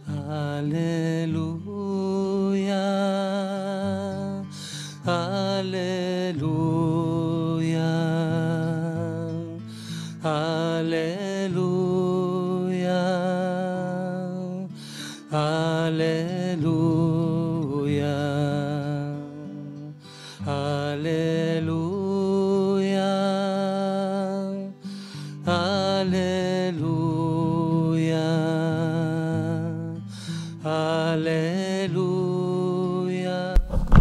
Aleluya, aleluya, aleluya, aleluya, aleluya, aleluya, aleluya.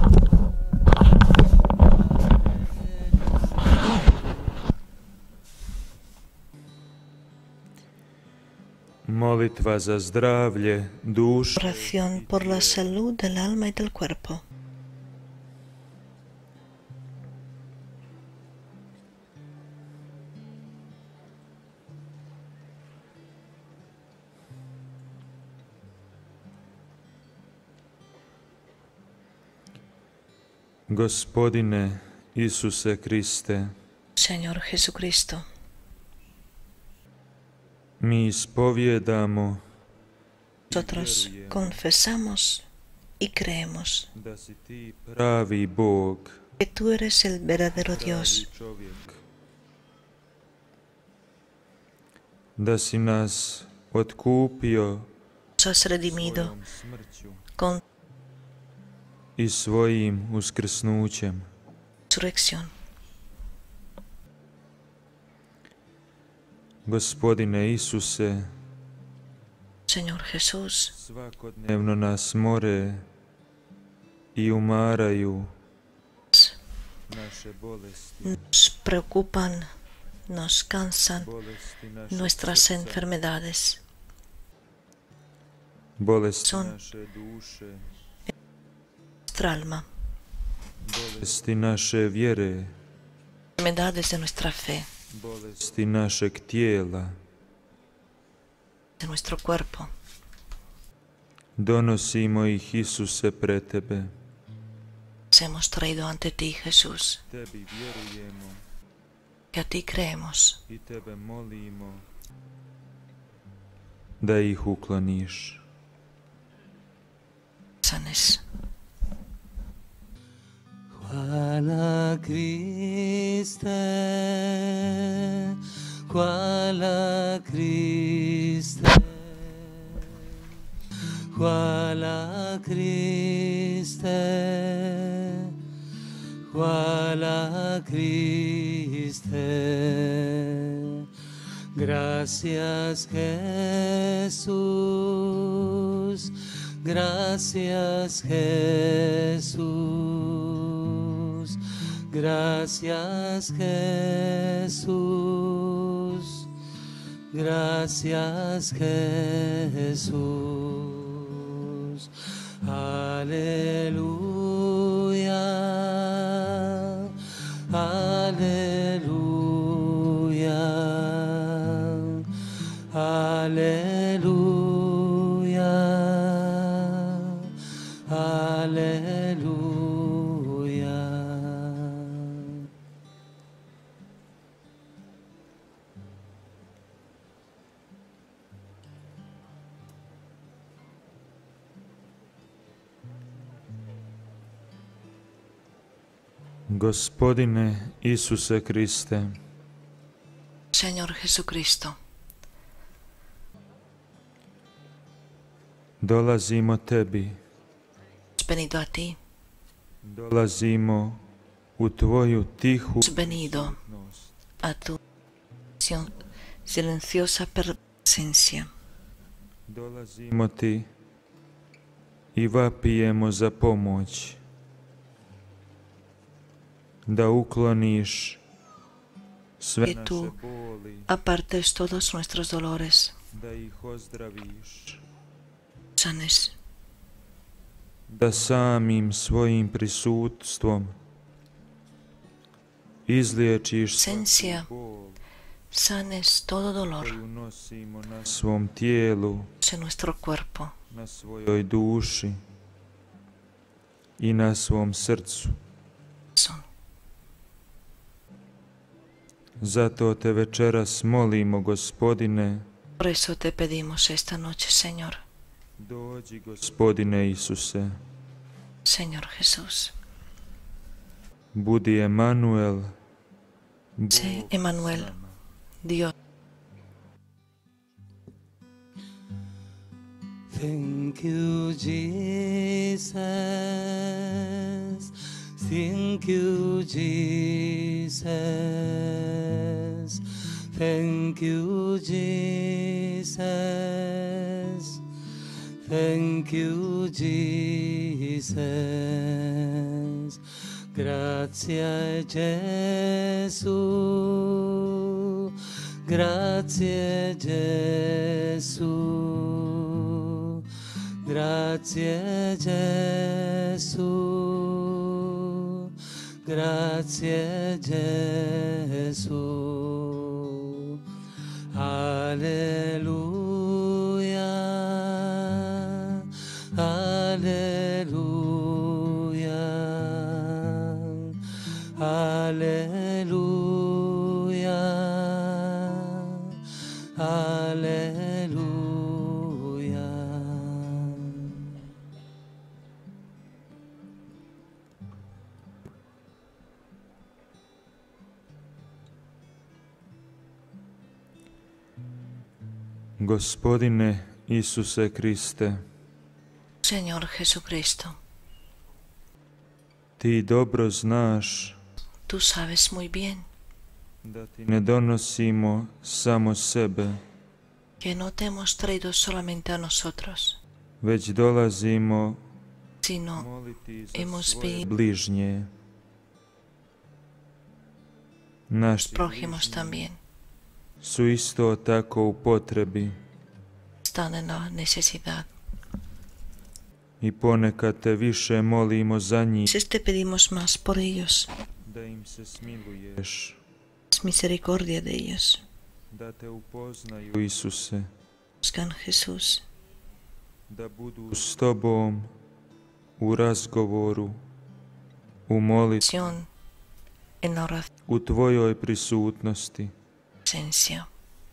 Molitva za zdravlje duše. Oración por la salud del alma y del cuerpo. Gospodine Isuse Kriste, Señor Jesucristo, mi ispovjedamo nosotros confesamos y creemos da si ti pravi Bog, que tú eres el verdadero pravi Dios, čovjek, da si nas otkupio nos has redimido svojom smrću con i svojim uskrsnućem. resurrección. Gospodine Isuse, Señor Jesús, svakodnevno nas more i umaraju naše bolesti, nos preocupan, nos cansan bolesti našeg nuestras srca, enfermedades, bolesti son naše duše, nuestra alma, bolesti naše vjere, enfermedades de nuestra fe, bolesti našeg tijela. de nuestro cuerpo. Donosimo ih, Isuse, pred Tebe. Nos hemos traído ante ti, Jesús, Tebi vjerujemo que a ti creemos. i Tebe molimo da ih ukloniš. Sanes. Hvala Kriste, hvala Kriste, hvala Kriste, hvala Kriste. Gracias Jesús, gracias Jesús, gracias Jesús, gracias Jesús. Aleluya, aleluya, aleluya, aleluya. Gospodine Isuse Kriste, Señor Jesucristo, dolazimo Tebi, hemos venido a ti, dolazimo u Tvoju tihu hemos venido prisutnost. a tu silenciosa presencia. Dolazimo Ti i vapijemo za pomoć, da ukloniš sve Que naše tú boli, apartes todos nuestros dolores, da ih ozdraviš, sanes, da samim svojim prisutstvom izliječiš Presencia. svaku bol sanes todo dolor koju nosimo na svom tijelu, en nuestro cuerpo, na svojoj duši i na svom srcu. son. Zato te večeras molimo, Gospodine, Por eso te pedimos esta noche, Señor, Dođi, Gospodine Isuse, Señor Jesús. budi Emanuel, Sé Bog Emanuel, s nama. Dios. Thank you, Jesus. Thank you, Jesus. Thank you, Jesus. Thank you, Jesus. Grazie, Gesù. Grazie, Gesù. Grazie, Gesù. Grazie, Gesù. Alleluia. Alleluia. Alleluia. Alleluia. Gospodine Isuse Kriste, Señor Jesucristo, ti dobro znaš tú sabes muy bien da ti ne donosimo samo sebe, que no te hemos traído solamente a nosotros, već dolazimo sino moliti za hemos svoje venido bližnje. Naši prójimos bližnji también. su isto tako u potrebi Están en la necesidad. i ponekad te više molimo za njih, A veces te pedimos más por ellos, da im se smiluješ, es misericordia de ellos. da te upoznaju, Isuse, Buscan Jesús, da budu s tobom u razgovoru, u molitvi, oración, en la oración, u tvojoj prisutnosti. presencia.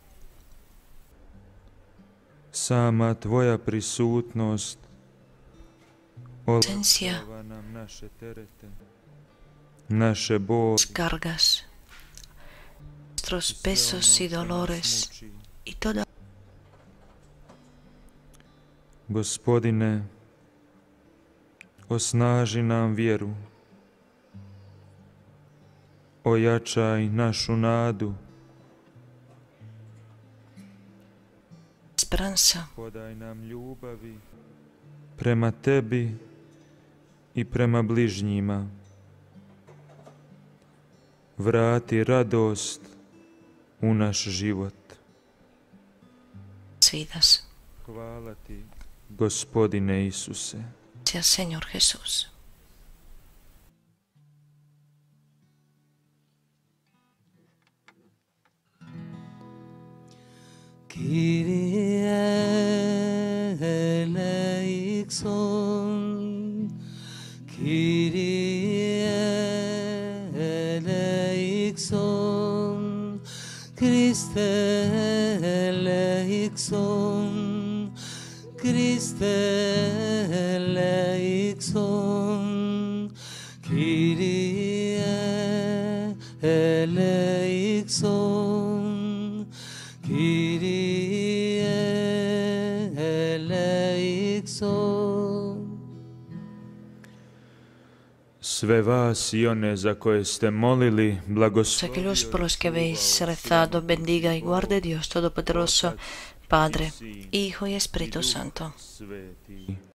Sama tvoja prisutnost Presencia. olakšava nam naše terete, naše boli, Cargas, nuestros pesos y dolores y toda. Gospodine, osnaži nam vjeru, ojačaj našu nadu, Esperanza, podaj nam ljubavi prema tebi i prema bližnjima. Vrati radost u naš život. vidas. Hvala ti, Gospodine Isuse. Gracias, Señor Jesús. Kyrie eleison, Kyrie eleison, Christe eleison, Christe eleison, Kyrie eleison, Kyrie eleison. Sve vas i one za koje ste molili, blagoslovio Aquellos por los que habéis rezado, bendiga y guarde Dios Todopoderoso, Padre, Hijo y Espíritu Santo. Sveti.